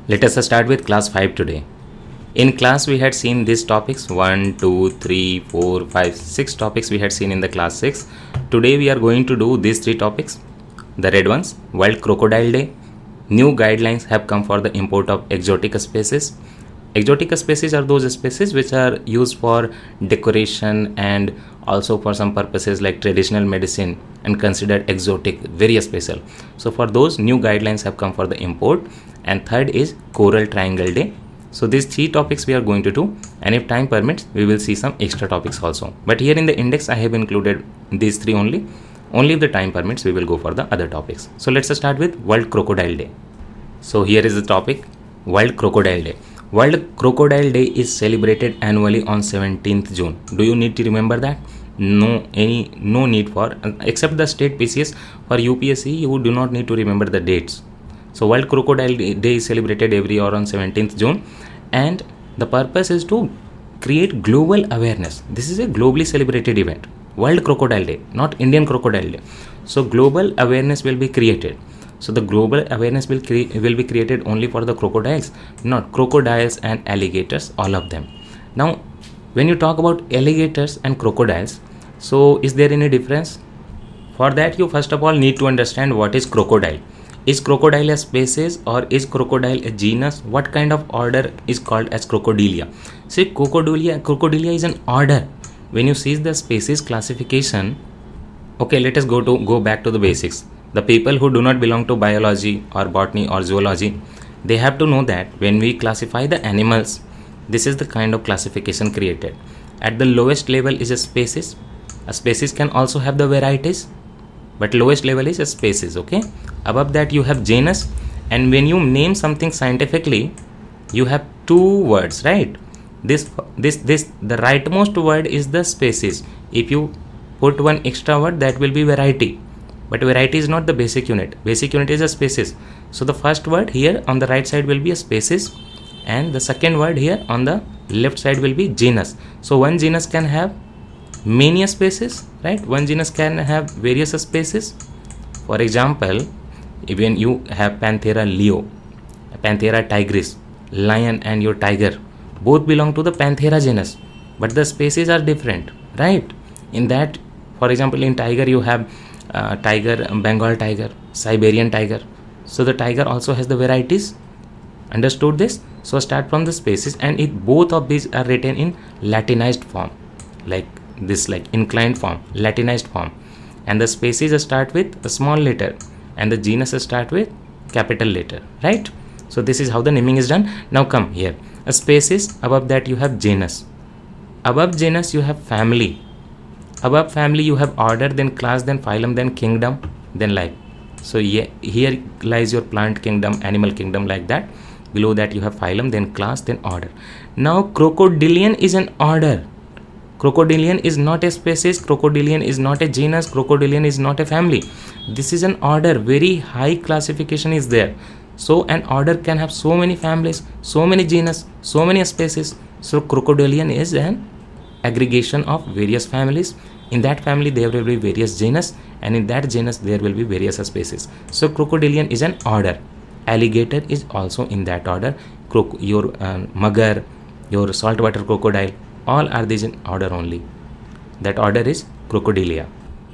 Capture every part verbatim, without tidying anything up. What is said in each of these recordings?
Let us start with class five today. In class we had seen these topics one, two, three, four, five, six topics we had seen in the class six. Today we are going to do these three topics. The red ones, World Crocodile Day. New guidelines have come for the import of exotic species. Exotic species are those species which are used for decoration and also for some purposes like traditional medicine and considered exotic, very special. So for those, new guidelines have come for the import. And third is Coral Triangle Day. So these three topics we are going to do, and if time permits we will see some extra topics also. But here in the index I have included these three only. Only if the time permits we will go for the other topics. So let's start with World Crocodile Day. So here is the topic, World Crocodile Day. World Crocodile Day is celebrated annually on seventeenth June. Do you need to remember that? No, any no need for, except the state P C S. For U P S C you do not need to remember the dates. So World Crocodile Day is celebrated every year on seventeenth June, and the purpose is to create global awareness. This is a globally celebrated event. World Crocodile Day, not Indian Crocodile Day. So global awareness will be created. So the global awareness will, cre will be created only for the crocodiles, not crocodiles and alligators, all of them. Now, when you talk about alligators and crocodiles, so is there any difference? For that you first of all need to understand what is crocodile. Is crocodile a species or is crocodile a genus? What kind of order is called as Crocodilia? See, Crocodilia, Crocodilia is an order. When you see the species classification, okay, let us go to go back to the basics. The people who do not belong to biology or botany or zoology, they have to know that when we classify the animals, this is the kind of classification created. At the lowest level is a species. A species can also have the varieties, but lowest level is a species, okay? Above that you have genus, and when you name something scientifically, you have two words, right? This, this, this, the rightmost word is the species. If you put one extra word, that will be variety. But variety is not the basic unit. Basic unit is a species. So the first word here on the right side will be a species, and the second word here on the left side will be genus. So one genus can have many species, right? One genus can have various species. For example, when you have Panthera leo, Panthera tigris, lion and your tiger, both belong to the Panthera genus, but the species are different, right? In that, for example, in tiger you have uh, tiger, Bengal tiger, Siberian tiger. So the tiger also has the varieties. Understood this? So start from the species, and it both of these are written in Latinized form, like this, like inclined form, Latinized form, and the species start with a small letter and the genus start with capital letter, right? So this is how the naming is done. Now come here, a species, above that you have genus, above genus you have family, above family you have order, then class, then phylum, then kingdom, then life. So yeah, here lies your plant kingdom, animal kingdom, like that. Below that you have phylum, then class, then order. Now crocodilian is an order. Crocodilian is not a species, crocodilian is not a genus, crocodilian is not a family. This is an order, very high classification is there. So an order can have so many families, so many genus, so many species. So crocodilian is an aggregation of various families. In that family there will be various genus, and in that genus there will be various species. So crocodilian is an order. Alligator is also in that order. Croc your uh, mugger, your saltwater crocodile, all are these in order only. That order is Crocodilia.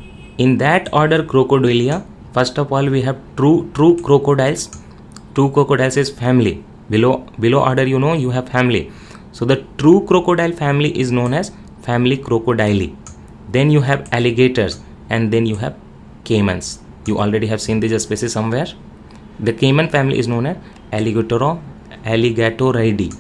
In that order Crocodilia, first of all we have true true crocodiles. True crocodiles is family. Below below order you know you have family. So the true crocodile family is known as family Crocodile. Then you have alligators, and then you have caimans. You already have seen this species somewhere. The caiman family is known as Alligatoro, Alligatoridae.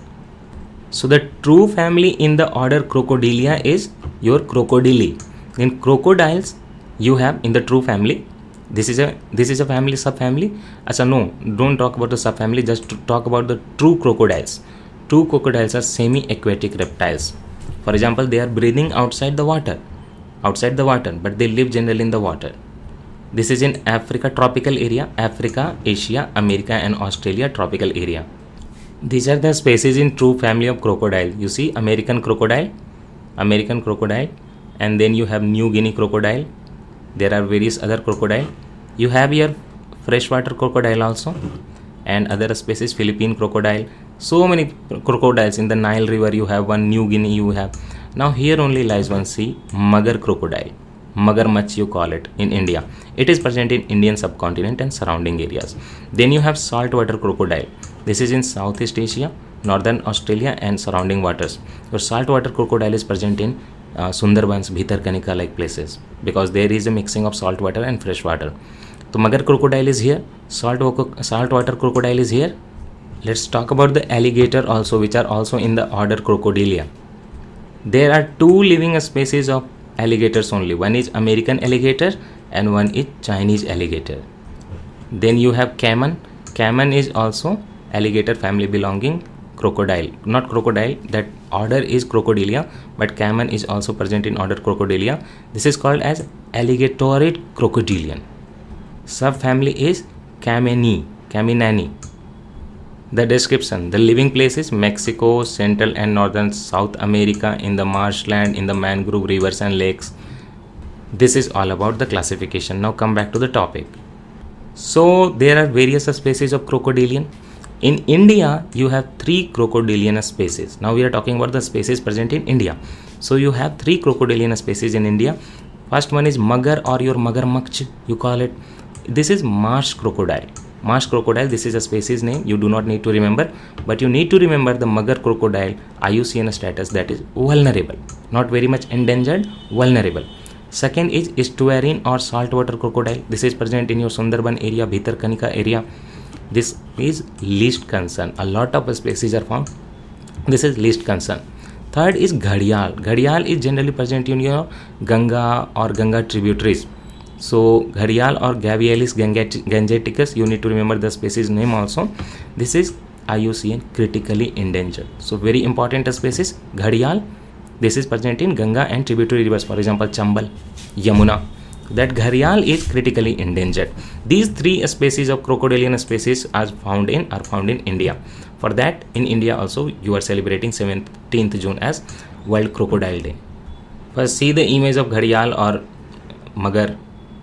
So the true family in the order Crocodilia is your Crocodile. In crocodiles you have in the true family. This is a this is a family, subfamily. Asa no, don't talk about the subfamily. Just to talk about the true crocodiles. True crocodiles are semi-aquatic reptiles. For example, they are breathing outside the water, outside the water, but they live generally in the water. This is in Africa tropical area, Africa, Asia, America, and Australia tropical area. These are the species in true family of crocodile. You see American crocodile, American crocodile, and then you have New Guinea crocodile. There are various other crocodile. You have here freshwater crocodile also. and other species Philippine crocodile. So many crocodiles in the Nile River. You have one, New Guinea you have. Now here only lies one sea, Magar crocodile. Magarmach you call it in India. It is present in Indian subcontinent and surrounding areas. Then you have saltwater crocodile. This is in Southeast Asia, Northern Australia and surrounding waters. Your saltwater crocodile is present in uh, Sundarbans, Bhitarkanika like places, because there is a mixing of salt water and fresh water. So Magar crocodile is here, salt saltwater crocodile is here. Let's talk about the alligator also, which are also in the order Crocodilia. There are two living species of alligators only. One is American alligator and one is Chinese alligator. Then you have caiman. Caiman is also alligator family belonging crocodile. Not crocodile, that order is Crocodilia, but caiman is also present in order Crocodilia. This is called as alligatorid crocodilian. Subfamily is Caimani, Caimanani. The description: the living place is Mexico, Central and Northern South America, in the marshland, in the mangrove rivers and lakes. This is all about the classification. Now come back to the topic. So there are various species of crocodilian. In India, you have three crocodilian species. Now we are talking about the species present in India. So you have three crocodilian species in India. First one is Magar, or your Magarmach you call it. This is marsh crocodile. Marsh crocodile, this is a species name, you do not need to remember, but you need to remember the Magar crocodile I U C N status, that is vulnerable, not very much endangered, vulnerable. Second is estuarine or saltwater crocodile. This is present in your Sundarban area, Bhitarkanika area. This is least concern. A lot of species are found. This is least concern. Third is Ghadial. Ghadial is generally present in your Ganga or Ganga tributaries. So Ghadial or Gavialis gangeticus, you need to remember the species name also. This is I U C N critically endangered. So very important species, Ghadial. This is present in Ganga and tributary rivers, for example Chambal, Yamuna. That Ghadial is critically endangered. These three species of crocodilian species are found in are found in India. For that, in India also you are celebrating seventeenth June as World Crocodile Day. First see the image of Ghadial or Magar.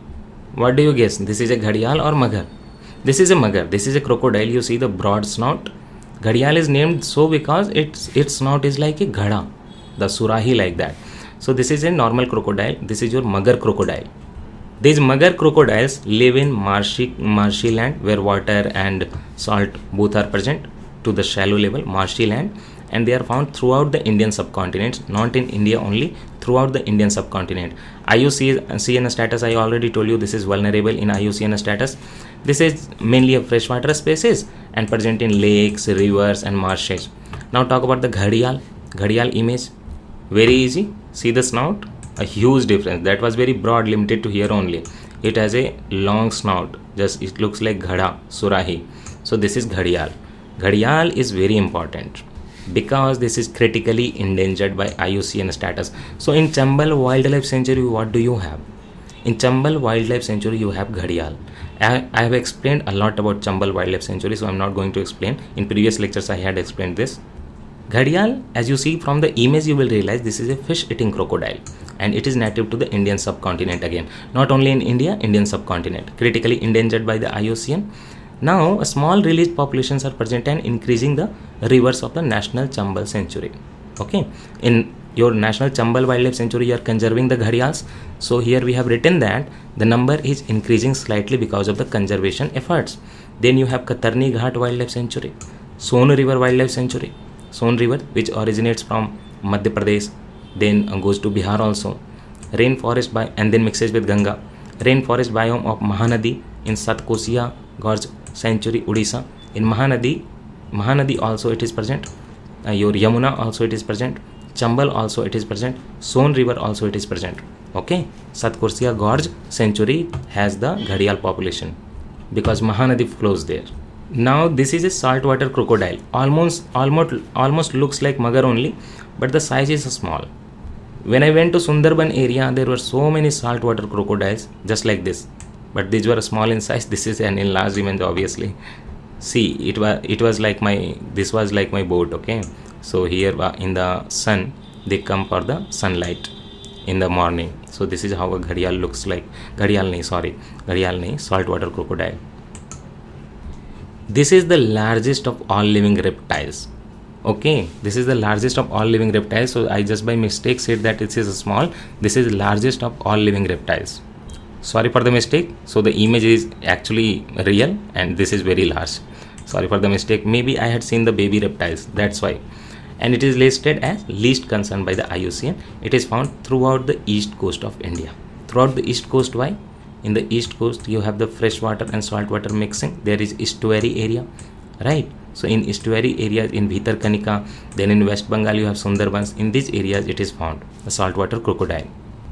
What do you guess? This is a Ghadial or Magar? This is a Magar. This is a crocodile. You see the broad snout. Ghadial is named so because its its snout is like a ghada, the surahi like that. So this is a normal crocodile. This is your Magar crocodile. These Magar crocodiles live in marshy marshy land where water and salt both are present to the shallow level, marshy land, and they are found throughout the Indian subcontinent, not in India only, throughout the Indian subcontinent. I U C N status, I already told you, this is vulnerable in I U C N status. This is mainly a freshwater species and present in lakes, rivers and marshes. Now talk about the Ghadial. Ghadial image, very easy. See the snout, a huge difference. That was very broad, limited to here only. It has a long snout, just it looks like ghada, surahi. So this is Ghadial. Ghadial is very important because this is critically endangered by I U C N status. So in Chambal Wildlife Sanctuary, what do you have? In Chambal Wildlife Sanctuary, you have Ghadial. I, I have explained a lot about Chambal Wildlife Sanctuary, so I am not going to explain. In previous lectures, I had explained this. Ghadial, as you see from the image, you will realize this is a fish-eating crocodile, and it is native to the Indian subcontinent again. Not only in India, Indian subcontinent, critically endangered by the I U C N. Now, a small released populations are present and increasing the rivers of the National Chambal Sanctuary. Okay, in your National Chambal Wildlife Sanctuary, you are conserving the Ghadials. So here we have written that the number is increasing slightly because of the conservation efforts. Then you have Katarni Ghat Wildlife Sanctuary, Son River Wildlife Sanctuary. Son River, which originates from Madhya Pradesh, then goes to Bihar also. Rainforest by and then mixes with Ganga. Rainforest biome of Mahanadi in Satkosia Gorge Sanctuary, Odisha. In Mahanadi, Mahanadi also it is present. Uh, your Yamuna also it is present. Chambal also it is present. Son River also it is present. Okay, Satkosia Gorge Sanctuary has the Ghadial population because Mahanadi flows there. Now this is a saltwater crocodile. Almost, almost, almost looks like Magar only, but the size is small. When I went to Sundarban area, there were so many saltwater crocodiles just like this, but these were small in size. This is an enlarged image, obviously. See, it was it was like my this was like my boat. Okay, so here in the sun they come for the sunlight in the morning. So this is how a Ghadial looks like. Ghadial nahi, sorry, Ghadial nahi, saltwater crocodile. This is the largest of all living reptiles. Okay, this is the largest of all living reptiles. So I just by mistake said that it is small. This is largest of all living reptiles. Sorry for the mistake. So the image is actually real and this is very large. Sorry for the mistake. Maybe I had seen the baby reptiles. That's why. And it is listed as least concern by the I U C N. It is found throughout the east coast of India. Throughout the east coast, why? In the east coast you have the fresh water and salt water mixing. There is estuary area, right? So in estuary areas in Bhitarkanika, then in West Bengal you have Sundarbans. In these areas it is found the saltwater crocodile.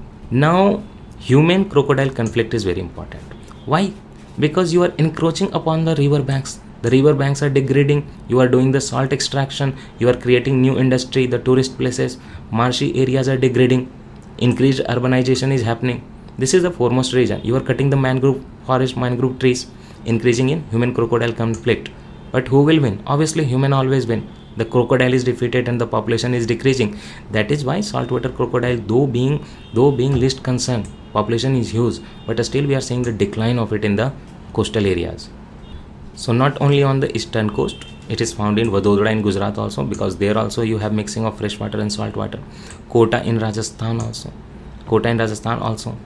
Now human crocodile conflict is very important. Why? Because you are encroaching upon the river banks. The river banks are degrading. You are doing the salt extraction. You are creating new industry, the tourist places. Marshy areas are degrading. Increased urbanization is happening. This is the foremost reason. You are cutting the mangrove forest, mangrove trees, increasing in human crocodile conflict. But who will win? Obviously human always win. The crocodile is defeated and the population is decreasing. That is why saltwater crocodile, though being though being least concerned, population is huge, but still we are seeing the decline of it in the coastal areas. So not only on the eastern coast, it is found in Vadodara in Gujarat also, because there also you have mixing of fresh water and salt water. Kota in Rajasthan also. Kota in Rajasthan also.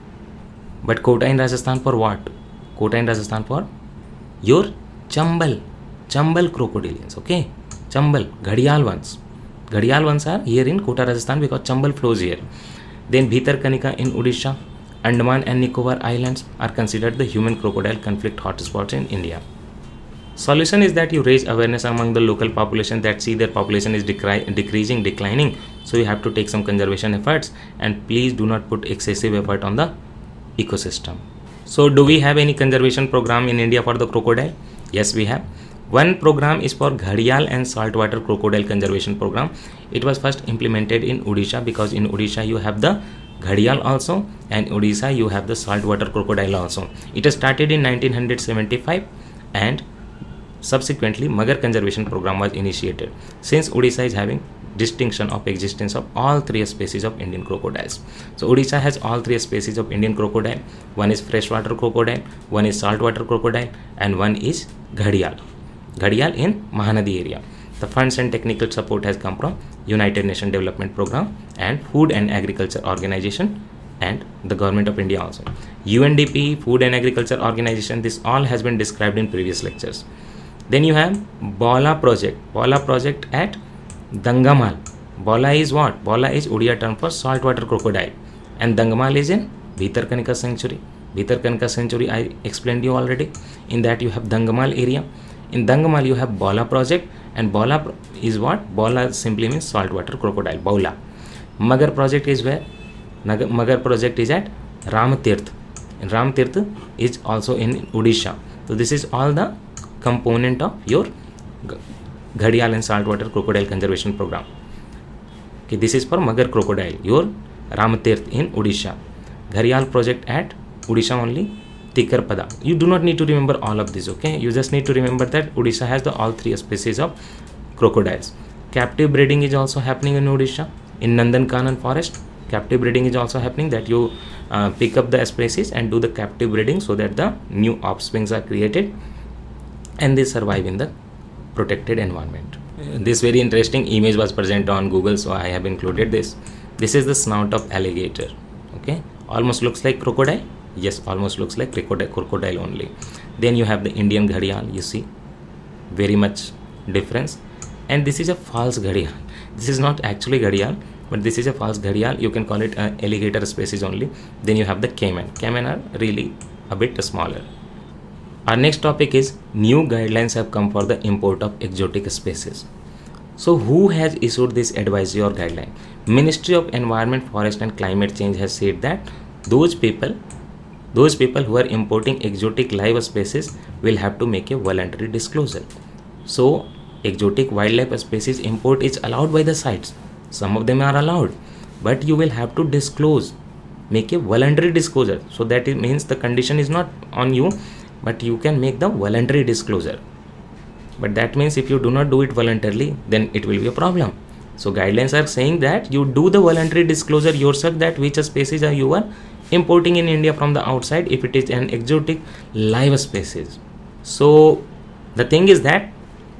But Kota in Rajasthan for what? Kota in Rajasthan for your Chambal. Chambal crocodilians, okay? Chambal, Ghadial ones. Ghadial ones are here in Kota, Rajasthan because Chambal flows here. Then Bhitarkanika in Odisha, Andaman and Nicobar Islands are considered the human crocodile conflict hotspots in India. Solution is that you raise awareness among the local population that see their population is decri- decreasing, declining. So you have to take some conservation efforts and please do not put excessive effort on the ecosystem. So do we have any conservation program in India for the crocodile? Yes, we have. One program is for Ghadial and saltwater crocodile conservation program. It was first implemented in Odisha because in Odisha you have the Ghadial also and Odisha you have the saltwater crocodile also. It started in nineteen seventy-five and subsequently Magar conservation program was initiated. Since Odisha is having distinction of existence of all three species of Indian crocodiles. So Odisha has all three species of Indian crocodile. One is freshwater crocodile, one is saltwater crocodile and one is Ghadial. Ghadial in Mahanadi area. The funds and technical support has come from United Nations Development Program and Food and Agriculture Organization and the Government of India also. U N D P, Food and Agriculture Organization, this all has been described in previous lectures. Then you have Bola project. Bola project at Dangamal. Bola is what? Bola is Odia term for saltwater crocodile. And Dangamal is in Bhitarkanika Sanctuary. Bhitarkanika Sanctuary I explained you already. In that you have Dangamal area. In Dangamal you have Bola project and Bola is what? Bola simply means saltwater crocodile. Bola. Magar project is where? Magar project is at Ramatirth. And Ramatirth is also in Odisha. So this is all the component of your Ghadial and saltwater crocodile conservation program. Okay, this is for Magar crocodile, your Ramatirth in Odisha. Ghadial project at Odisha only, Tikarpada. You do not need to remember all of this, okay? You just need to remember that Odisha has the all three species of crocodiles. Captive breeding is also happening in Odisha. In Nandankanan forest, captive breeding is also happening, that you uh, pick up the species and do the captive breeding so that the new offsprings are created and they survive in the protected environment. This very interesting image was present on Google, so I have included this. This is the snout of alligator. Okay, almost looks like crocodile. Yes, almost looks like crocodile, crocodile only. Then you have the Indian Ghadial. You see, very much difference. And this is a false Ghadial. This is not actually Ghadial, but this is a false Ghadial. You can call it an alligator species only. Then you have the caiman. Caiman are really a bit smaller. Our next topic is new guidelines have come for the import of exotic species. So who has issued this advisory or guideline? Ministry of Environment, Forest and Climate Change has said that those people, those people who are importing exotic live species will have to make a voluntary disclosure. So exotic wildlife species import is allowed by the sites. Some of them are allowed, but you will have to disclose, make a voluntary disclosure. So that it means the condition is not on you, but you can make the voluntary disclosure. But that means if you do not do it voluntarily, then it will be a problem. So guidelines are saying that you do the voluntary disclosure yourself, that which species are you are importing in India from the outside if it is an exotic live species. So The thing is that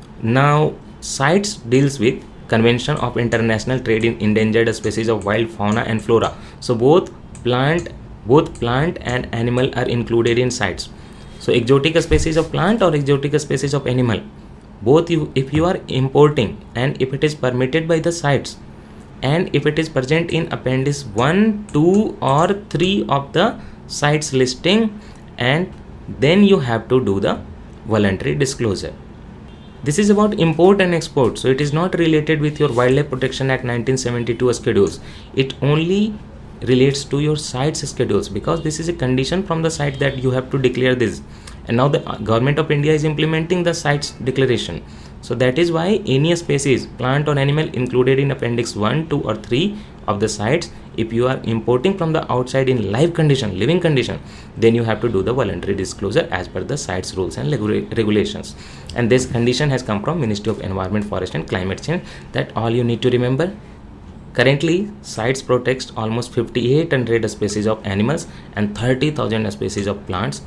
now CITES deals with Convention of International Trade in Endangered Species of Wild Fauna and Flora. So both plant both plant and animal are included in CITES. So exotic species of plant or exotic species of animal, both you, if you are importing and if it is permitted by the CITES, and if it is present in appendix one, two or three of the CITES listing, and then you have to do the voluntary disclosure. This is about import and export, so it is not related with your Wildlife Protection Act nineteen seventy-two schedules. It only relates to your CITES schedules, because this is a condition from the site that you have to declare this, and now the government of India is implementing the CITES declaration. So that is why any species, plant or animal included in appendix one, two or three of the CITES, if you are importing from the outside in live condition, living condition, then you have to do the voluntary disclosure as per the CITES rules and regulations. And this condition has come from Ministry of Environment, Forest and Climate Change. That all you need to remember. Currently, CITES protects almost fifty-eight hundred species of animals and thirty thousand species of plants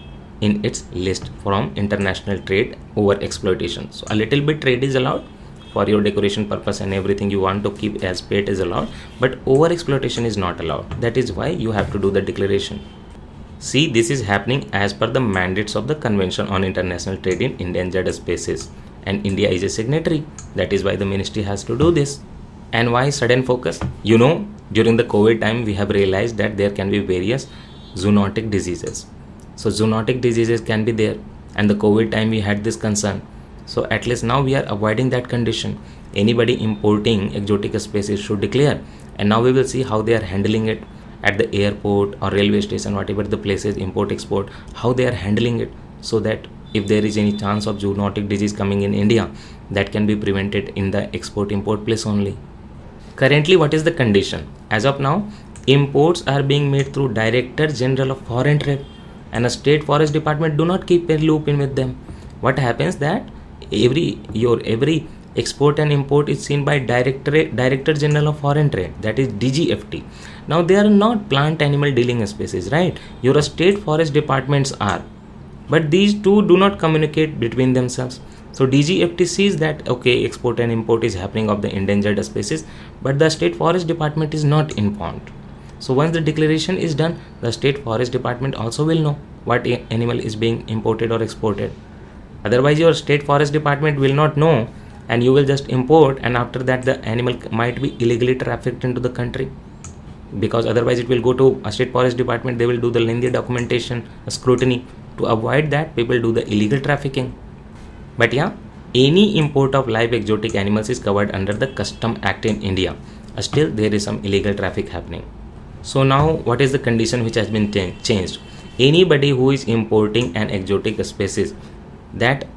in its list from international trade over exploitation. So a little bit trade is allowed for your decoration purpose, and everything you want to keep as pet is allowed, but over exploitation is not allowed. That is why you have to do the declaration. See, this is happening as per the mandates of the Convention on International Trade in Endangered Species, and India is a signatory. That is why the ministry has to do this. And why sudden focus? You know, during the COVID time, we have realized that there can be various zoonotic diseases. So zoonotic diseases can be there, and the COVID time we had this concern. So at least now we are avoiding that condition. Anybody importing exotic species should declare, and now we will see how they are handling it at the airport or railway station, whatever the places, import export, how they are handling it, so that if there is any chance of zoonotic disease coming in India, that can be prevented in the export import place only. Currently, what is the condition? As of now, imports are being made through Director General of Foreign Trade, and a state forest department do not keep a loop in with them. What happens that every your every export and import is seen by Director Director General of Foreign Trade, that is D G F T. Now they are not plant animal dealing species, right? Your state forest departments are, but these two do not communicate between themselves. So D G F T sees that okay, export and import is happening of the endangered species, but the state forest department is not informed. So once the declaration is done, the state forest department also will know what animal is being imported or exported. Otherwise your state forest department will not know, and you will just import, and after that the animal might be illegally trafficked into the country, because otherwise it will go to a state forest department. They will do the lengthy documentation, scrutiny. To avoid that, people do the illegal trafficking. But yeah, any import of live exotic animals is covered under the Custom Act in India. Still there is some illegal traffic happening. So now what is the condition which has been changed? Anybody who is importing an exotic species, that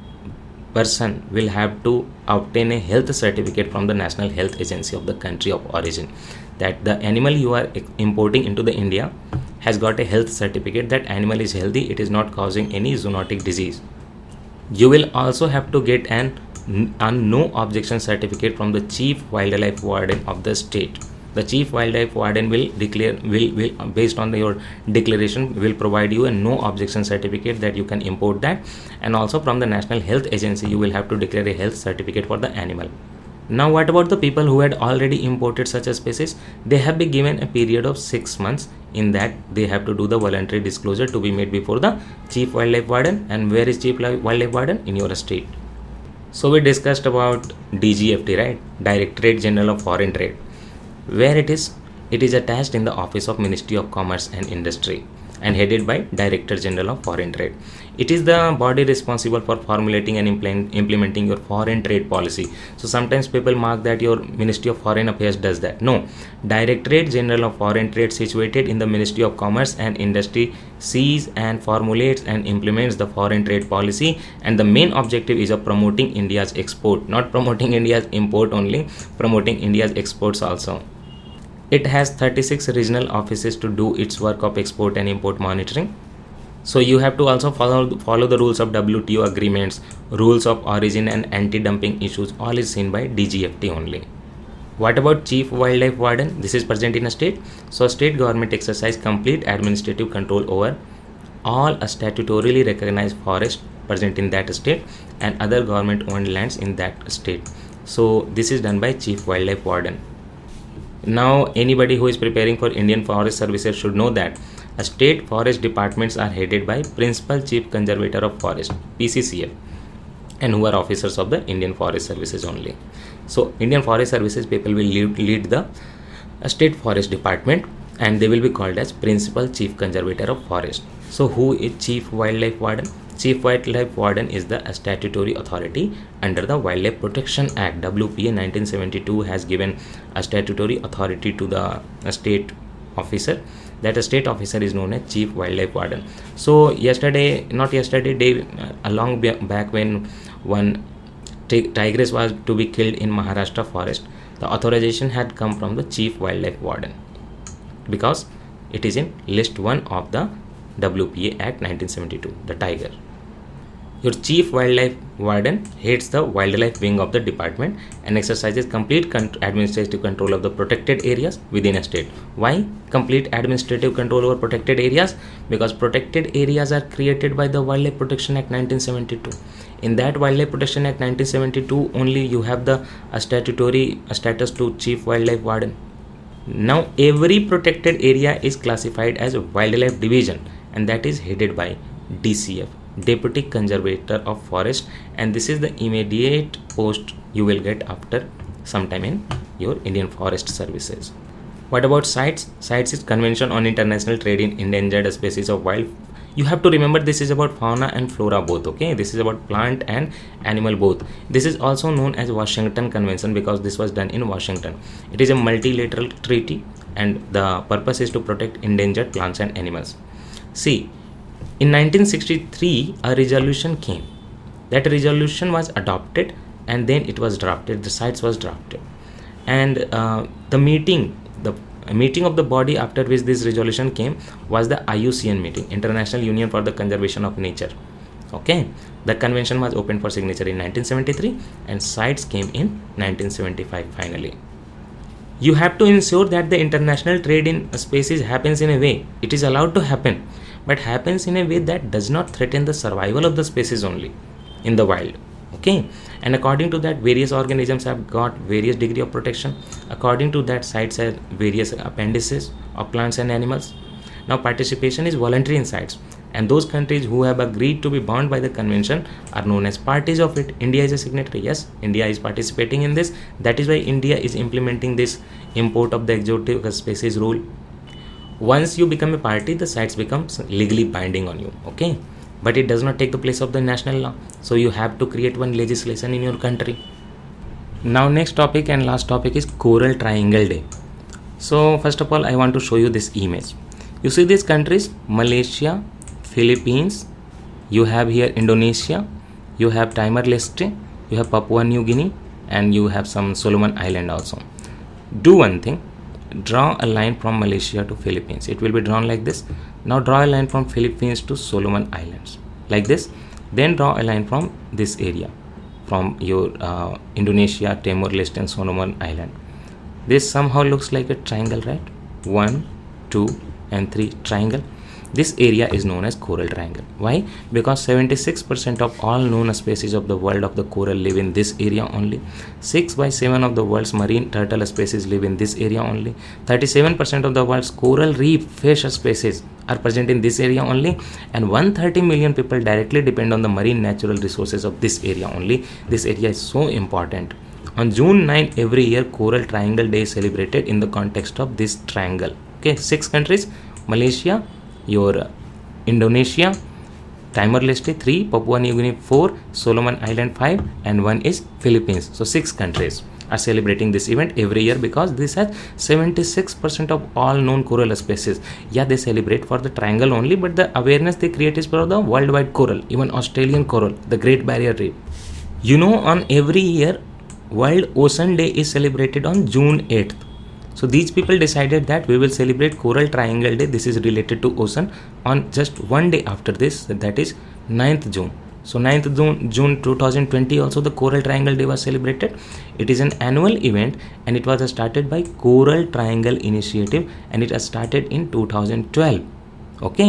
person will have to obtain a health certificate from the National Health Agency of the country of origin, that the animal you are importing into the India has got a health certificate, that animal is healthy, it is not causing any zoonotic disease. You will also have to get an a no objection certificate from the Chief Wildlife Warden of the state. The Chief Wildlife Warden will declare will will based on your declaration will provide you a no objection certificate that you can import that, and also from the National Health Agency you will have to declare a health certificate for the animal. Now what about the people who had already imported such a species? They have been given a period of six months. In that they have to do the voluntary disclosure to be made before the Chief Wildlife Warden. And where is Chief Wildlife Warden? In your state. So we discussed about D G F T, right? Directorate General of Foreign Trade. Where it is? It is attached in the office of Ministry of Commerce and Industry and headed by Director General of Foreign Trade. It is the body responsible for formulating and implementing your foreign trade policy. So sometimes people mark that your Ministry of Foreign Affairs does that. No, Directorate General of Foreign Trade, situated in the Ministry of Commerce and Industry, sees and formulates and implements the foreign trade policy, and the main objective is of promoting India's export, not promoting India's import only, promoting India's exports also. It has thirty-six regional offices to do its work of export and import monitoring. So you have to also follow follow the rules of W T O agreements, rules of origin and anti-dumping issues. All is seen by D G F T only. What about Chief Wildlife Warden? This is present in a state. So state government exercise complete administrative control over all statutorily recognized forest present in that state and other government owned lands in that state. So this is done by Chief Wildlife Warden. Now anybody who is preparing for Indian Forest Services should know that a state forest departments are headed by Principal Chief Conservator of Forest, P C C F, and who are officers of the Indian Forest Services only. So Indian Forest Services people will lead, lead the uh, state forest department, and they will be called as Principal Chief Conservator of Forest. So who is Chief Wildlife Warden? Chief Wildlife Warden is the statutory authority under the Wildlife Protection Act. W P A nineteen seventy-two has given a statutory authority to the state officer. That a state officer is known as Chief Wildlife Warden. So yesterday, not yesterday, day uh, long back when one tigress was to be killed in Maharashtra forest, the authorization had come from the Chief Wildlife Warden because it is in list one of the W P A Act nineteen seventy-two, the tiger. Your Chief Wildlife Warden heads the wildlife wing of the department and exercises complete con administrative control of the protected areas within a state. Why complete administrative control over protected areas? Because protected areas are created by the Wildlife Protection Act nineteen seventy-two. In that Wildlife Protection Act nineteen seventy-two only you have the a statutory a status to Chief Wildlife Warden. Now every protected area is classified as a wildlife division, and that is headed by D C F, Deputy Conservator of Forest, and this is the immediate post you will get after some time in your Indian Forest Services. What about CITES? CITES is Convention on International Trade in Endangered Species of Wild. You have to remember this is about fauna and flora both, okay? This is about plant and animal both. This is also known as Washington Convention because this was done in Washington. It is a multilateral treaty and the purpose is to protect endangered plants and animals. See, in nineteen sixty-three, a resolution came. That resolution was adopted and then it was drafted. The CITES was drafted. And uh, the meeting, the meeting of the body after which this resolution came was the I U C N meeting, International Union for the Conservation of Nature. Okay, the convention was opened for signature in nineteen seventy-three and CITES came in nineteen seventy-five finally. You have to ensure that the international trade in species happens in a way, it is allowed to happen, but happens in a way that does not threaten the survival of the species only in the wild. Okay, and according to that various organisms have got various degree of protection. According to that CITES has various appendices of plants and animals. Now participation is voluntary in CITES, and those countries who have agreed to be bound by the convention are known as parties of it. India is a signatory. Yes, India is participating in this. That is why India is implementing this import of the exotic species rule. Once you become a party, the CITES becomes legally binding on you. Okay, but it does not take the place of the national law. So you have to create one legislation in your country. Now next topic and last topic is Coral Triangle Day. So first of all, I want to show you this image. You see these countries, Malaysia, Philippines, you have here Indonesia, you have Timor-Leste, you have Papua New Guinea, and you have some Solomon Island also. Do one thing, draw a line from Malaysia to Philippines. It will be drawn like this. Now draw a line from Philippines to Solomon Islands like this. Then draw a line from this area, from your uh, Indonesia, Timor-Leste and Solomon Island. This somehow looks like a triangle, right? One, two and three triangle. This area is known as Coral Triangle. Why? Because seventy-six percent of all known species of the world of the coral live in this area only. six by seven of the world's marine turtle species live in this area only. thirty-seven percent of the world's coral reef fish species are present in this area only. And one hundred thirty million people directly depend on the marine natural resources of this area only. This area is so important. On June ninth every year, Coral Triangle Day is celebrated in the context of this triangle. Okay, six countries, Malaysia, your Indonesia, Timor-Leste three, Papua New Guinea four, Solomon Island five, and one is Philippines. So six countries are celebrating this event every year because this has seventy-six percent of all known coral species. Yeah, they celebrate for the triangle only, but the awareness they create is for the worldwide coral, even Australian coral, the Great Barrier Reef. You know, on every year, World Ocean Day is celebrated on June eighth. So these people decided that we will celebrate Coral Triangle Day, this is related to ocean, on just one day after this, that is ninth June. So ninth June, June two thousand twenty also the Coral Triangle Day was celebrated. It is an annual event and it was started by Coral Triangle Initiative and it has started in two thousand twelve. Okay,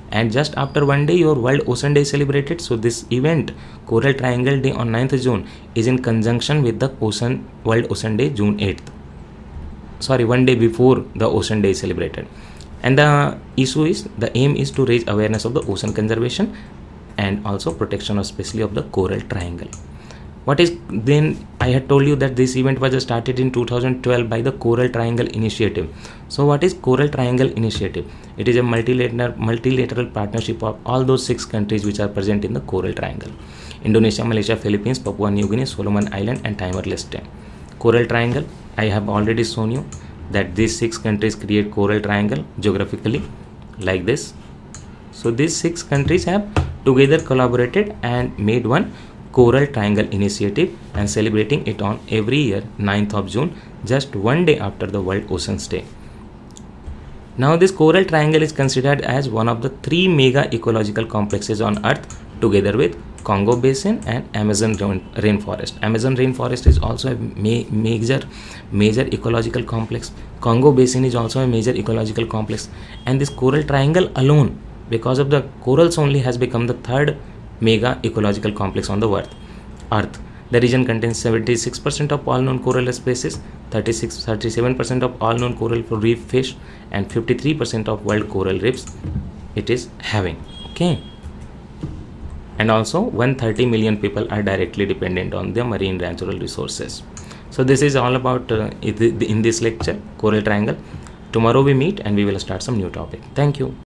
and just after one day your World Ocean Day is celebrated. So this event, Coral Triangle Day on ninth June, is in conjunction with the Ocean World Ocean Day June eighth. Sorry, one day before the Ocean Day is celebrated. And the issue is, the aim is to raise awareness of the ocean conservation and also protection, especially of the Coral Triangle. What is then, I had told you that this event was started in two thousand twelve by the Coral Triangle Initiative. So what is Coral Triangle Initiative? It is a multilateral multilateral partnership of all those six countries which are present in the Coral Triangle: Indonesia, Malaysia, Philippines, Papua New Guinea, Solomon Island and Timor-Leste. Coral Triangle, I have already shown you that these six countries create Coral Triangle geographically like this. So these six countries have together collaborated and made one Coral Triangle Initiative and celebrating it on every year ninth of June, just one day after the World Oceans Day. Now this Coral Triangle is considered as one of the three mega ecological complexes on Earth, together with Congo Basin and Amazon rainforest. Amazon rainforest is also a ma major major ecological complex. Congo Basin is also a major ecological complex, and this Coral Triangle alone, because of the corals only, has become the third mega ecological complex on the earth. Earth. The region contains seventy-six percent of all known coral species, thirty-six thirty-seven percent of all known coral reef fish, and fifty-three percent of world coral reefs it is having. Okay. And also one hundred thirty million people are directly dependent on the marine natural resources. So this is all about uh, in this lecture, Coral Triangle. Tomorrow we meet and we will start some new topic. Thank you.